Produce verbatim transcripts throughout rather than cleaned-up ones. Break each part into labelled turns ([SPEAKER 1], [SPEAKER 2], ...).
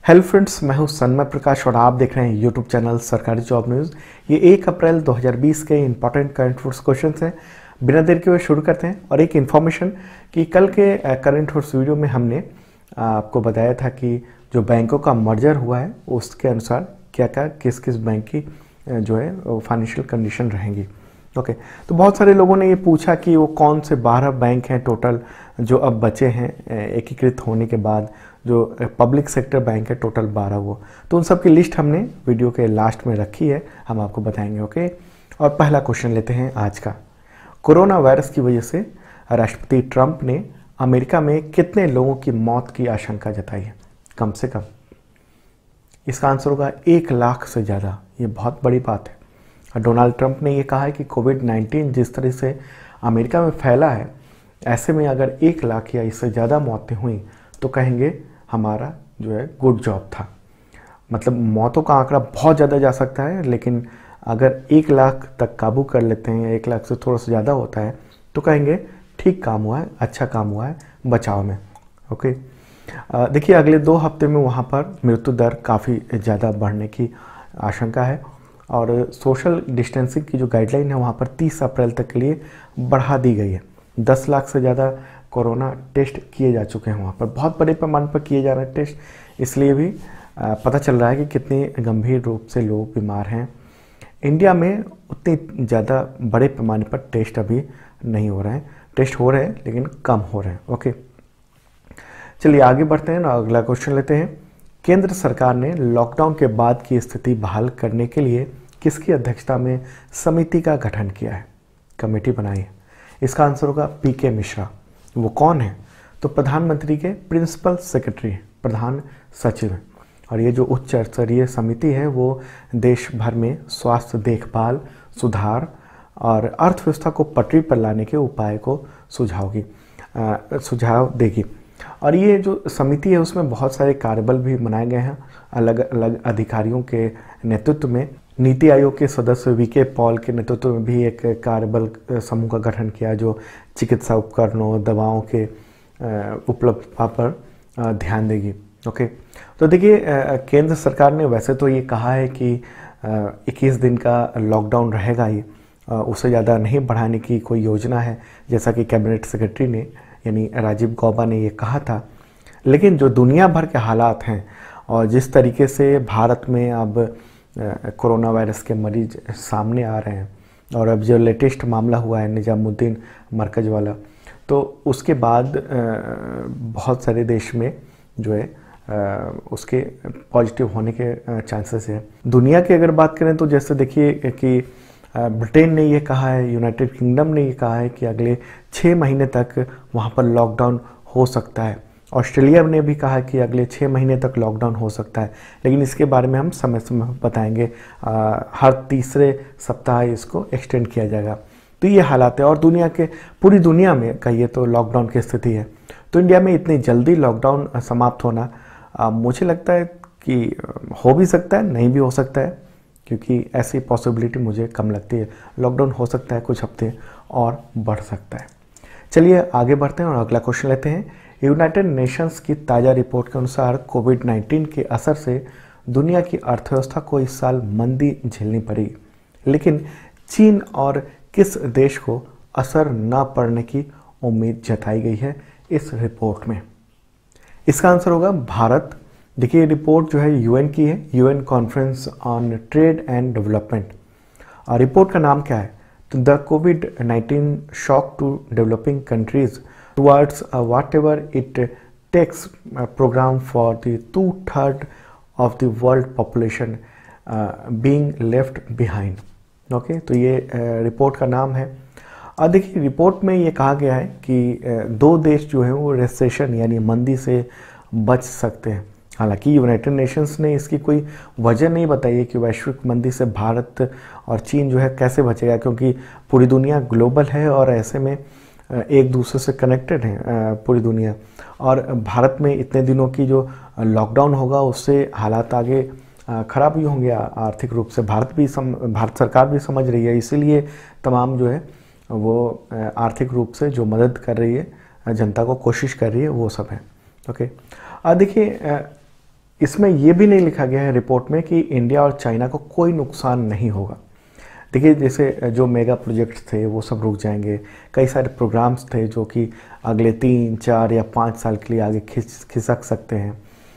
[SPEAKER 1] Hello friends, मैं हूं सन्मय प्रकाश और आप देख रहे हैं यूट्यूब चैनल सरकारी जॉब न्यूज़। ये एक अप्रैल दो हज़ार बीस के इंपॉर्टेंट करंट अफेयर्स क्वेश्चंस हैं। बिना देर के हुए शुरू करते हैं। और एक इन्फॉर्मेशन कि कल के करंट अफेयर्स वीडियो में हमने आपको बताया था कि जो बैंकों का मर्जर हुआ है उसके अनुसार क्या क्या किस किस बैंक की जो है फाइनेंशियल कंडीशन रहेंगी। Okay okay. तो बहुत सारे लोगों ने ये पूछा कि वो कौन से बारह बैंक हैं टोटल जो अब बचे हैं एकीकृत होने के बाद, जो पब्लिक सेक्टर बैंक है टोटल बारह वो। तो उन सब की लिस्ट हमने वीडियो के लास्ट में रखी है, हम आपको बताएंगे। Okay okay? और पहला क्वेश्चन लेते हैं आज का। कोरोना वायरस की वजह से राष्ट्रपति ट्रंप ने अमेरिका में कितने लोगों की मौत की आशंका जताई है? कम से कम। इसका आंसर होगा एक लाख से ज़्यादा। ये बहुत बड़ी बात है। डोनाल्ड ट्रंप ने ये कहा है कि कोविड नाइन्टीन जिस तरह से अमेरिका में फैला है, ऐसे में अगर एक लाख या इससे ज़्यादा मौतें हुई तो कहेंगे हमारा जो है गुड जॉब था। मतलब मौतों का आंकड़ा बहुत ज़्यादा जा सकता है, लेकिन अगर एक लाख तक काबू कर लेते हैं, एक लाख से थोड़ा सा ज़्यादा होता है तो कहेंगे ठीक काम हुआ है, अच्छा काम हुआ है बचाव में। ओके, देखिए अगले दो हफ्ते में वहाँ पर मृत्यु दर काफ़ी ज़्यादा बढ़ने की आशंका है और सोशल डिस्टेंसिंग की जो गाइडलाइन है वहाँ पर तीस अप्रैल तक के लिए बढ़ा दी गई है। दस लाख से ज़्यादा कोरोना टेस्ट किए जा चुके हैं वहाँ पर, बहुत बड़े पैमाने पर किए जा रहे हैं टेस्ट, इसलिए भी पता चल रहा है कि कितने गंभीर रूप से लोग बीमार हैं। इंडिया में उतनी ज़्यादा बड़े पैमाने पर टेस्ट अभी नहीं हो रहे हैं, टेस्ट हो रहे हैं लेकिन कम हो रहे हैं। ओके, चलिए आगे बढ़ते हैं ना, अगला क्वेश्चन लेते हैं। केंद्र सरकार ने लॉकडाउन के बाद की स्थिति बहाल करने के लिए किसकी अध्यक्षता में समिति का गठन किया है, कमेटी बनाई है? इसका आंसर होगा पी के मिश्रा। वो कौन है? तो प्रधानमंत्री के प्रिंसिपल सेक्रेटरी हैं, प्रधान सचिव हैं। और ये जो उच्च स्तरीय समिति है वो देश भर में स्वास्थ्य देखभाल, सुधार और अर्थव्यवस्था को पटरी पर लाने के उपाय को सुझावगी सुझाव देगी। और ये जो समिति है उसमें बहुत सारे कार्यबल भी बनाए गए हैं अलग अलग अधिकारियों के नेतृत्व में। नीति आयोग के सदस्य वी के पॉल के नेतृत्व में भी एक कार्यबल समूह का गठन किया जो चिकित्सा उपकरणों, दवाओं के उपलब्धता पर ध्यान देगी। ओके, तो देखिए केंद्र सरकार ने वैसे तो ये कहा है कि इक्कीस दिन का लॉकडाउन रहेगा ही, उससे ज़्यादा नहीं बढ़ाने की कोई योजना है, जैसा कि कैबिनेट सेक्रेटरी ने यानी राजीव गौबा ने ये कहा था। लेकिन जो दुनिया भर के हालात हैं और जिस तरीके से भारत में अब कोरोना वायरस के मरीज सामने आ रहे हैं और अब जो लेटेस्ट मामला हुआ है निजामुद्दीन मरकज वाला, तो उसके बाद बहुत सारे देश में जो है उसके पॉजिटिव होने के चांसेस हैं। दुनिया की अगर बात करें तो जैसे देखिए कि ब्रिटेन ने ये कहा है, यूनाइटेड किंगडम ने ये कहा है कि अगले छः महीने तक वहाँ पर लॉकडाउन हो सकता है। ऑस्ट्रेलिया ने भी कहा कि अगले छः महीने तक लॉकडाउन हो सकता है, लेकिन इसके बारे में हम समय समय पर बताएंगे। आ, हर तीसरे सप्ताह इसको एक्सटेंड किया जाएगा। तो ये हालात है और दुनिया के पूरी दुनिया में कहिए तो लॉकडाउन की स्थिति है। तो इंडिया में इतनी जल्दी लॉकडाउन समाप्त होना आ, मुझे लगता है कि हो भी सकता है, नहीं भी हो सकता है, क्योंकि ऐसी पॉसिबिलिटी मुझे कम लगती है। लॉकडाउन हो सकता है कुछ हफ्ते और बढ़ सकता है। चलिए आगे बढ़ते हैं और अगला क्वेश्चन लेते हैं। यूनाइटेड नेशंस की ताज़ा रिपोर्ट के अनुसार कोविड नाइन्टीन के असर से दुनिया की अर्थव्यवस्था को इस साल मंदी झेलनी पड़ी, लेकिन चीन और किस देश को असर न पड़ने की उम्मीद जताई गई है इस रिपोर्ट में? इसका आंसर होगा भारत। देखिए रिपोर्ट जो है यूएन की है, UN conference on trade and development. और रिपोर्ट का नाम क्या है? तो the COVID nineteen shock to developing countries towards uh, whatever it takes uh, program for the two third of the world population uh, being left behind. Okay okay? तो ये report uh, का नाम है। और देखिए रिपोर्ट में ये कहा गया है कि uh, दो देश जो हैं वो रिसेशन यानी मंदी से बच सकते हैं। हालांकि यूनाइटेड नेशंस ने इसकी कोई वजह नहीं बताई है कि वैश्विक मंदी से भारत और चीन जो है कैसे बचेगा, क्योंकि पूरी दुनिया ग्लोबल है और ऐसे में एक दूसरे से कनेक्टेड है पूरी दुनिया। और भारत में इतने दिनों की जो लॉकडाउन होगा उससे हालात आगे ख़राब ही होंगे आर्थिक रूप से। भारत भी सम भारत सरकार भी समझ रही है, इसीलिए तमाम जो है वो आर्थिक रूप से जो मदद कर रही है जनता को, कोशिश कर रही है, वो सब है। ओके, अब देखिए इसमें यह भी नहीं लिखा गया है रिपोर्ट में कि इंडिया और चाइना को कोई नुकसान नहीं होगा। देखिए, जैसे जो मेगा प्रोजेक्ट्स थे वो सब रुक जाएंगे, कई सारे प्रोग्राम्स थे जो कि अगले तीन चार या पाँच साल के लिए आगे खिंच खिसक सकते हैं।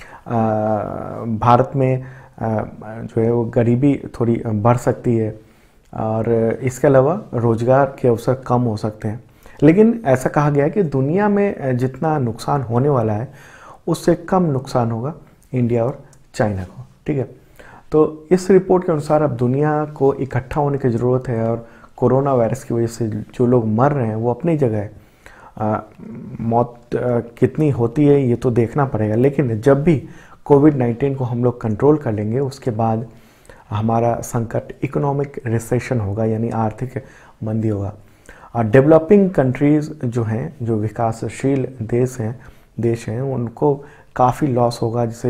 [SPEAKER 1] भारत में आ, जो है वो गरीबी थोड़ी बढ़ सकती है और इसके अलावा रोज़गार के अवसर कम हो सकते हैं। लेकिन ऐसा कहा गया है कि दुनिया में जितना नुकसान होने वाला है उससे कम नुकसान होगा इंडिया और चाइना को। ठीक है, तो इस रिपोर्ट के अनुसार अब दुनिया को इकट्ठा होने की ज़रूरत है और कोरोना वायरस की वजह से जो लोग मर रहे हैं वो अपनी जगह है। आ, मौत आ, कितनी होती है ये तो देखना पड़ेगा, लेकिन जब भी कोविड नाइन्टीन को हम लोग कंट्रोल कर लेंगे उसके बाद हमारा संकट इकोनॉमिक रिसेशन होगा, यानी आर्थिक मंदी होगा। और डेवलपिंग कंट्रीज़ जो हैं, जो विकासशील देश हैं देश हैं उनको काफ़ी लॉस होगा, जैसे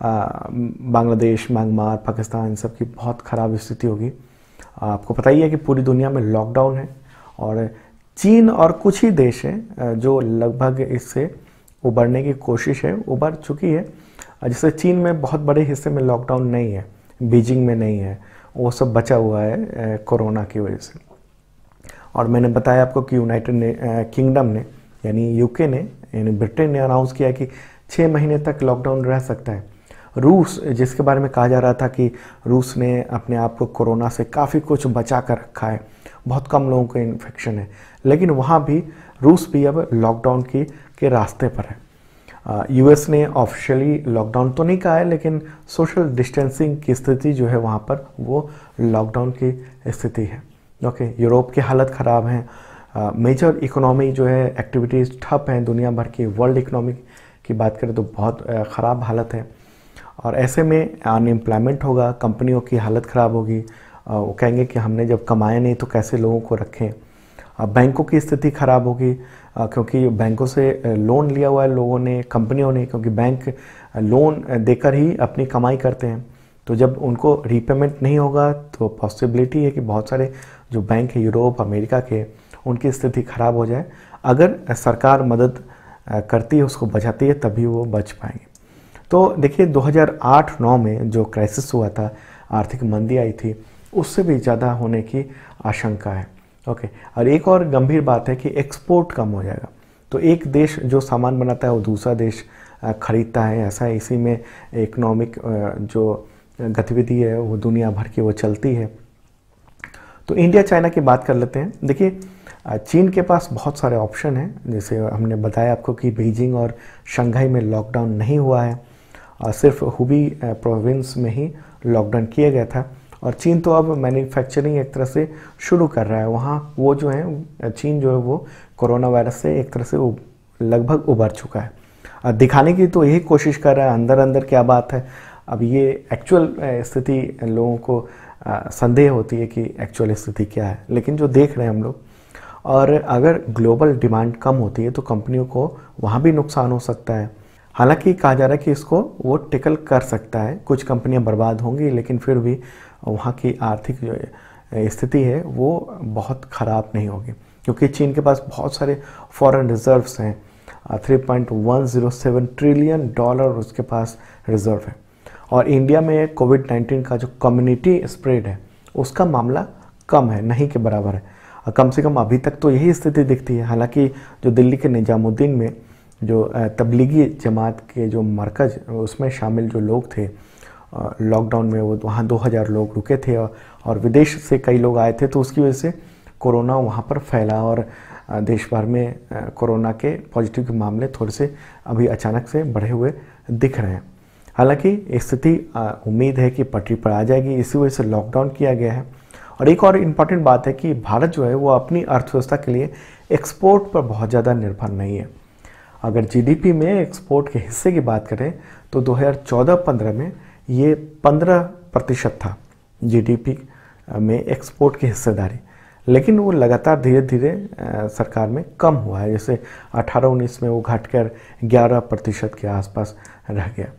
[SPEAKER 1] बांग्लादेश, म्यांमार, पाकिस्तान, इन सब की बहुत ख़राब स्थिति होगी। आपको पता ही है कि पूरी दुनिया में लॉकडाउन है और चीन और कुछ ही देश हैं जो लगभग इससे उबरने की कोशिश है, उबर चुकी है। जैसे चीन में बहुत बड़े हिस्से में लॉकडाउन नहीं है, बीजिंग में नहीं है, वो सब बचा हुआ है कोरोना की वजह से। और मैंने बताया आपको कि यूनाइटेड किंगडम ने यानी यूके ने यानी ब्रिटेन ने अनाउंस किया कि छः महीने तक लॉकडाउन रह सकता है। रूस, जिसके बारे में कहा जा रहा था कि रूस ने अपने आप को कोरोना से काफ़ी कुछ बचा कर रखा है, बहुत कम लोगों को इन्फेक्शन है, लेकिन वहाँ भी रूस भी अब लॉकडाउन की के रास्ते पर है। यूएस ने ऑफिशियली लॉकडाउन तो नहीं कहा है, लेकिन सोशल डिस्टेंसिंग की स्थिति जो है वहाँ पर वो लॉकडाउन की स्थिति है। ओके, यूरोप की हालत ख़राब है, मेजर इकोनॉमी जो है एक्टिविटीज़ ठप हैं दुनिया भर की। वर्ल्ड इकोनॉमी की बात करें तो बहुत ख़राब हालत है और ऐसे में अनएम्प्लॉयमेंट होगा, कंपनियों की हालत ख़राब होगी। वो कहेंगे कि हमने जब कमाया नहीं तो कैसे लोगों को रखें। बैंकों की स्थिति ख़राब होगी क्योंकि बैंकों से लोन लिया हुआ है लोगों ने, कंपनियों ने, क्योंकि बैंक लोन देकर ही अपनी कमाई करते हैं। तो जब उनको रीपेमेंट नहीं होगा तो पॉसिबिलिटी है कि बहुत सारे जो बैंक है यूरोप, अमेरिका के, उनकी स्थिति ख़राब हो जाए। अगर सरकार मदद करती है, उसको बचाती है, तभी वो बच पाएंगे। तो देखिए, दो हज़ार आठ नौ में जो क्राइसिस हुआ था, आर्थिक मंदी आई थी, उससे भी ज़्यादा होने की आशंका है। ओके, और एक और गंभीर बात है कि एक्सपोर्ट कम हो जाएगा। तो एक देश जो सामान बनाता है वो दूसरा देश खरीदता है, ऐसा है। इसी में इकोनॉमिक जो गतिविधि है वो दुनिया भर की वो चलती है। तो इंडिया चाइना की बात कर लेते हैं। देखिए, चीन के पास बहुत सारे ऑप्शन हैं, जैसे हमने बताया आपको कि बीजिंग और शंघाई में लॉकडाउन नहीं हुआ है, और सिर्फ हुबी प्रोविंस में ही लॉकडाउन किया गया था। और चीन तो अब मैन्युफैक्चरिंग एक तरह से शुरू कर रहा है वहाँ। वो जो है चीन जो है वो कोरोना वायरस से एक तरह से लगभग उबर चुका है। और दिखाने की तो यही कोशिश कर रहा है अंदर अंदर क्या बात है। अब ये एक्चुअल स्थिति लोगों को संदेह होती है कि एक्चुअल स्थिति क्या है, लेकिन जो देख रहे हैं हम लोग, और अगर ग्लोबल डिमांड कम होती है तो कंपनियों को वहाँ भी नुकसान हो सकता है। हालांकि कहा जा रहा है कि इसको वो टिकल कर सकता है, कुछ कंपनियां बर्बाद होंगी, लेकिन फिर भी वहाँ की आर्थिक जो स्थिति है वो बहुत ख़राब नहीं होगी, क्योंकि चीन के पास बहुत सारे फॉरेन रिजर्व्स हैं। Three point one zero seven trillion dollar उसके पास रिजर्व है। और इंडिया में कोविड नाइन्टीन का जो कम्युनिटी स्प्रेड है उसका मामला कम है, नहीं के बराबर है। कम से कम अभी तक तो यही स्थिति दिखती है। हालांकि जो दिल्ली के निजामुद्दीन में जो तबलीगी जमात के जो मरकज़, उसमें शामिल जो लोग थे लॉकडाउन में, वो वहाँ दो हज़ार लोग रुके थे और विदेश से कई लोग आए थे, तो उसकी वजह से कोरोना वहाँ पर फैला और देश भर में कोरोना के पॉजिटिव के मामले थोड़े से अभी अचानक से बढ़े हुए दिख रहे हैं। हालांकि स्थिति उम्मीद है कि पटरी पर आ जाएगी, इसी वजह से लॉकडाउन किया गया है। और एक और इम्पॉर्टेंट बात है कि भारत जो है वो अपनी अर्थव्यवस्था के लिए एक्सपोर्ट पर बहुत ज़्यादा निर्भर नहीं है। अगर जीडीपी में एक्सपोर्ट के हिस्से की बात करें तो दो हज़ार चौदह पंद्रह में ये पंद्रह प्रतिशत था जीडीपी में एक्सपोर्ट की हिस्सेदारी, लेकिन वो लगातार धीरे धीरे सरकार में कम हुआ है। जैसे अठारह उन्नीस में वो घटकर ग्यारह प्रतिशत के आसपास रह गया।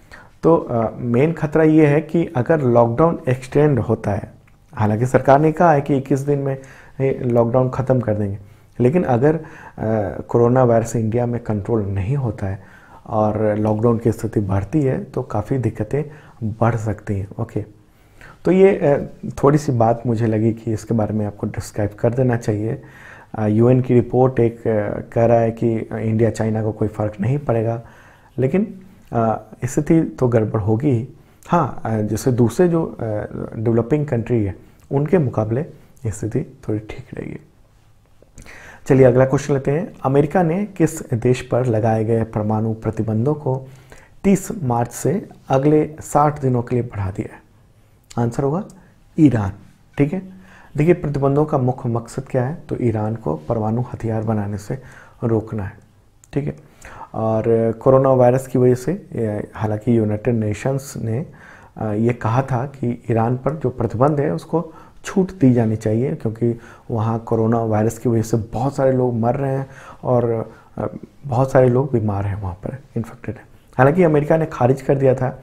[SPEAKER 1] तो मेन खतरा ये है कि अगर लॉकडाउन एक्सटेंड होता है, हालांकि सरकार ने कहा है कि इक्कीस दिन में लॉकडाउन ख़त्म कर देंगे, लेकिन अगर कोरोना वायरस इंडिया में कंट्रोल नहीं होता है और लॉकडाउन की स्थिति बढ़ती है तो काफ़ी दिक्कतें बढ़ सकती हैं। ओके, तो ये थोड़ी सी बात मुझे लगी कि इसके बारे में आपको डिस्क्राइब कर देना चाहिए। यूएन की रिपोर्ट एक कह रहा है कि इंडिया चाइना को कोई फ़र्क नहीं पड़ेगा, लेकिन स्थिति तो गड़बड़ होगी। हाँ, जैसे दूसरे जो डेवलपिंग कंट्री है उनके मुकाबले स्थिति थोड़ी ठीक रहेगी। चलिए अगला क्वेश्चन लेते हैं। अमेरिका ने किस देश पर लगाए गए परमाणु प्रतिबंधों को तीस मार्च से अगले साठ दिनों के लिए बढ़ा दिया है? आंसर होगा ईरान। ठीक है, देखिए प्रतिबंधों का मुख्य मकसद क्या है, तो ईरान को परमाणु हथियार बनाने से रोकना है। ठीक है, और कोरोना वायरस की वजह से हालांकि यूनाइटेड नेशंस ने ये कहा था कि ईरान पर जो प्रतिबंध है उसको छूट दी जानी चाहिए, क्योंकि वहाँ कोरोना वायरस की वजह से बहुत सारे लोग मर रहे हैं और बहुत सारे लोग बीमार हैं, वहाँ पर इन्फेक्टेड हैं। हालांकि अमेरिका ने खारिज कर दिया था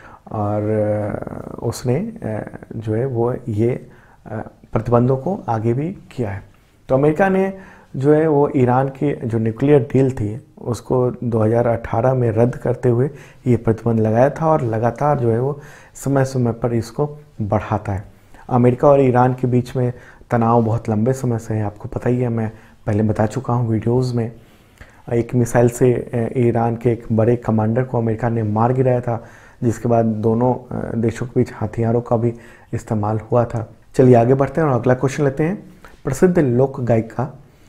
[SPEAKER 1] और उसने जो है वो ये प्रतिबंधों को आगे भी किया है। तो अमेरिका ने जो है वो ईरान की जो न्यूक्लियर डील थी उसको दो हज़ार अठारह में रद्द करते हुए ये प्रतिबंध लगाया था और लगातार जो है वो समय समय पर इसको बढ़ाता है। अमेरिका और ईरान के बीच में तनाव बहुत लंबे समय से है, आपको पता ही है, मैं पहले बता चुका हूँ वीडियोस में। एक मिसाइल से ईरान के एक बड़े कमांडर को अमेरिका ने मार गिराया था, जिसके बाद दोनों देशों के बीच हथियारों का भी इस्तेमाल हुआ था। चलिए आगे बढ़ते हैं और अगला क्वेश्चन लेते हैं। प्रसिद्ध लोक गायिका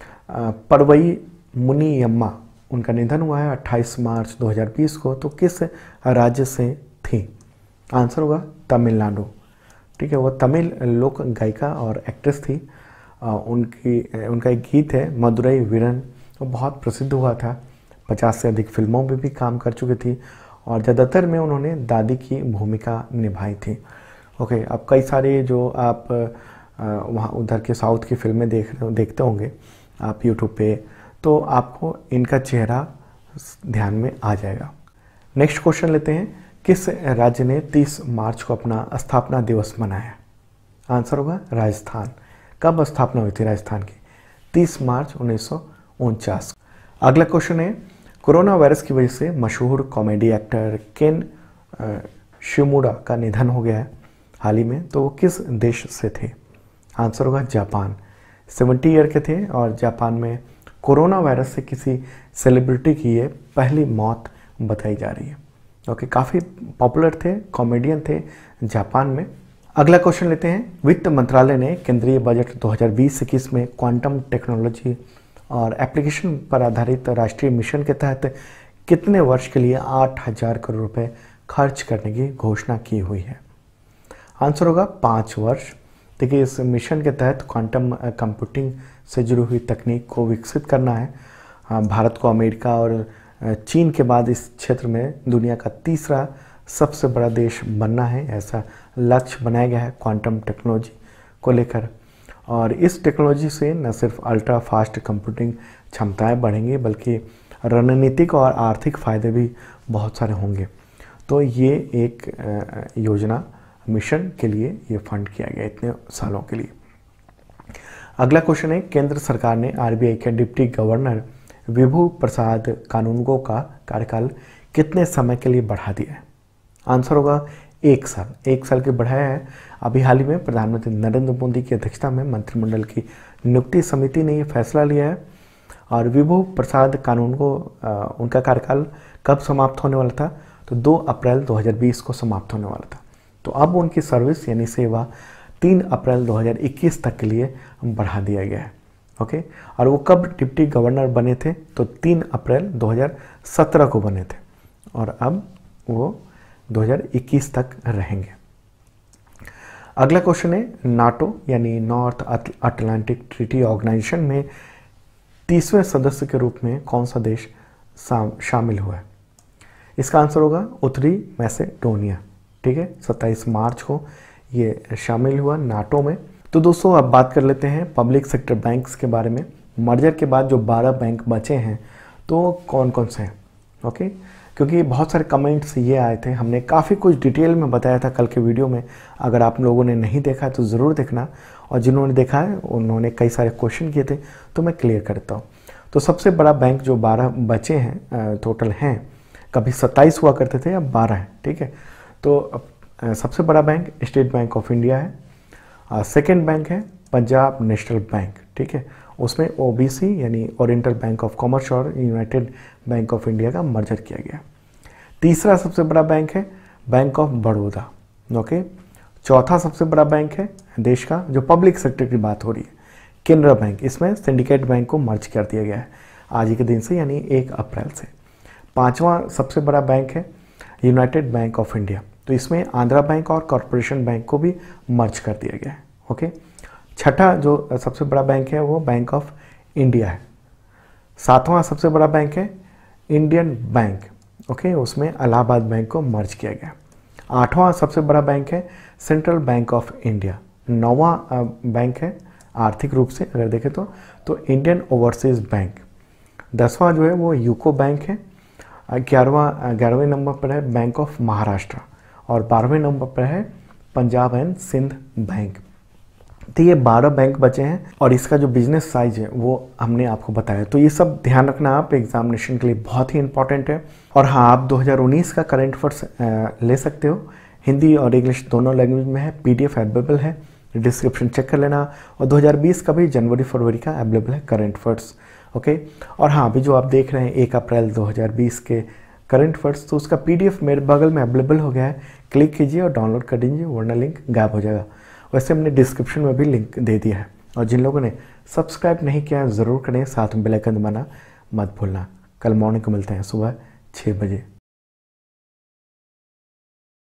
[SPEAKER 1] परवई मुनियम्मा, उनका निधन हुआ है अट्ठाईस मार्च दो हज़ार बीस को, तो किस राज्य से थी? आंसर होगा तमिलनाडु। ठीक है, वो तमिल लोक गायिका और एक्ट्रेस थी। आ, उनकी उनका एक गीत है मदुरई वीरन, वो बहुत प्रसिद्ध हुआ था। पचास से अधिक फिल्मों में भी काम कर चुकी थी और ज़्यादातर में उन्होंने दादी की भूमिका निभाई थी। ओके, अब कई सारे जो आप वहाँ उधर के साउथ की फिल्में देख रहे हो देखते होंगे आप यूट्यूब पे, तो आपको इनका चेहरा ध्यान में आ जाएगा। नेक्स्ट क्वेश्चन लेते हैं। किस राज्य ने तीस मार्च को अपना स्थापना दिवस मनाया? आंसर होगा राजस्थान। कब स्थापना हुई थी राजस्थान की? तीस मार्च उन्नीस सौ उनचास। अगला क्वेश्चन है, कोरोना वायरस की वजह से मशहूर कॉमेडी एक्टर केन शिमुडा का निधन हो गया है हाल ही में, तो वो किस देश से थे? आंसर होगा जापान। सत्तर ईयर के थे और जापान में कोरोना वायरस से किसी सेलिब्रिटी की ये पहली मौत बताई जा रही है। ओके, काफ़ी पॉपुलर थे, कॉमेडियन थे जापान में। अगला क्वेश्चन लेते हैं। वित्त मंत्रालय ने केंद्रीय बजट दो हज़ार बीस इक्कीस में क्वांटम टेक्नोलॉजी और एप्लीकेशन पर आधारित राष्ट्रीय मिशन के तहत कितने वर्ष के लिए आठ हज़ार करोड़ रुपए खर्च करने की घोषणा की हुई है? आंसर होगा पाँच वर्ष। देखिए, इस मिशन के तहत क्वांटम कंप्यूटिंग से जुड़ी हुई तकनीक को विकसित करना है। भारत को अमेरिका और चीन के बाद इस क्षेत्र में दुनिया का तीसरा सबसे बड़ा देश बनना है, ऐसा लक्ष्य बनाया गया है क्वांटम टेक्नोलॉजी को लेकर। और इस टेक्नोलॉजी से न सिर्फ अल्ट्रा फास्ट कंप्यूटिंग क्षमताएं बढ़ेंगी, बल्कि रणनीतिक और आर्थिक फायदे भी बहुत सारे होंगे। तो ये एक योजना मिशन के लिए ये फंड किया गया इतने सालों के लिए। अगला क्वेश्चन है, केंद्र सरकार ने आरबीआई के डिप्टी गवर्नर विभू प्रसाद कानूनगो का कार्यकाल कितने समय के लिए बढ़ा दिया है? आंसर होगा एक साल। एक साल के बढ़ाया है। अभी हाल ही में प्रधानमंत्री नरेंद्र मोदी की अध्यक्षता में मंत्रिमंडल की नियुक्ति समिति ने ये फैसला लिया है। और विभू प्रसाद कानूनगो उनका कार्यकाल कब समाप्त होने वाला था? तो दो अप्रैल दो हज़ार बीस को समाप्त होने वाला था। तो अब उनकी सर्विस यानी सेवा तीन अप्रैल दो हज़ार इक्कीस तक के लिए बढ़ा दिया गया है। ओके, और वो कब डिप्टी गवर्नर बने थे? तो तीन अप्रैल दो हज़ार सत्रह को बने थे और अब वो दो हज़ार इक्कीस तक रहेंगे। अगला क्वेश्चन है, नाटो यानी नॉर्थ अटलांटिक ट्रीटी ऑर्गेनाइजेशन में तीसवें सदस्य के रूप में कौन सा देश शामिल हुआ है? इसका आंसर होगा उत्तरी मैसेडोनिया। ठीक है, सत्ताईस मार्च को ये शामिल हुआ नाटो में। तो दोस्तों अब बात कर लेते हैं पब्लिक सेक्टर बैंक्स के बारे में। मर्जर के बाद जो बारह बैंक बचे हैं तो कौन कौन से हैं? ओके, क्योंकि बहुत सारे कमेंट्स ये आए थे, हमने काफ़ी कुछ डिटेल में बताया था कल के वीडियो में। अगर आप लोगों ने नहीं देखा तो ज़रूर देखना, और जिन्होंने देखा है उन्होंने कई सारे क्वेश्चन किए थे तो मैं क्लियर करता हूँ। तो सबसे बड़ा बैंक जो बारह बचे हैं टोटल हैं कभी सत्ताईस हुआ करते थे, अब बारह है, ठीक है। तो सबसे बड़ा bank State Bank of India है। सेकेंड बैंक है पंजाब नेशनल बैंक, ठीक है। उसमें ओबीसी यानी ओरिएंटल बैंक ऑफ कॉमर्स और यूनाइटेड बैंक ऑफ इंडिया का मर्जर किया गया। तीसरा सबसे बड़ा बैंक है बैंक ऑफ बड़ौदा, ओके। चौथा सबसे बड़ा बैंक है देश का, जो पब्लिक सेक्टर की बात हो रही है, केनरा बैंक। इसमें सिंडिकेट बैंक को मर्ज कर दिया गया है आज ही के दिन से, यानी एक अप्रैल से। पांचवा सबसे बड़ा बैंक है यूनाइटेड बैंक ऑफ इंडिया, तो इसमें आंध्रा बैंक और कॉरपोरेशन बैंक को भी मर्ज कर दिया गया है, ओके। छठा जो सबसे बड़ा बैंक है वो बैंक ऑफ इंडिया है। सातवां सबसे बड़ा बैंक है इंडियन बैंक, ओके, उसमें इलाहाबाद बैंक को मर्ज किया गया। आठवां सबसे बड़ा बैंक है सेंट्रल बैंक ऑफ इंडिया। नौवां बैंक है आर्थिक रूप से अगर देखें तो तो इंडियन ओवरसीज बैंक। दसवां जो है वो यूको बैंक है। ग्यारहवां ग्यारहवें नंबर पर है बैंक ऑफ महाराष्ट्र और बारहवें नंबर पर है पंजाब एंड सिंध बैंक। तो ये बारह बैंक बचे हैं और इसका जो बिजनेस साइज है वो हमने आपको बताया। तो ये सब ध्यान रखना आप एग्जामिनेशन के लिए बहुत ही इंपॉर्टेंट है। और हाँ, आप दो हज़ार उन्नीस का करंट अफेयर्स ले सकते हो, हिंदी और इंग्लिश दोनों लैंग्वेज में है, पीडीएफ अवेलेबल है, डिस्क्रिप्शन चेक कर लेना। और दो हज़ार बीस का भी जनवरी फरवरी का अवेलेबल है करंट अफेयर्स, ओके। और हाँ, अभी जो आप देख रहे हैं एक अप्रैल दो हज़ार बीस के करंट अफेयर्स, तो उसका पीडीएफ मेरे बगल में अवेलेबल हो गया है, क्लिक कीजिए और डाउनलोड कर दीजिए, वरना लिंक गायब हो जाएगा। वैसे हमने डिस्क्रिप्शन में भी लिंक दे दिया है। और जिन लोगों ने सब्सक्राइब नहीं किया है ज़रूर करें, साथ में बेल आइकन दबाना मत भूलना। कल मॉर्निंग को मिलते हैं सुबह छः बजे।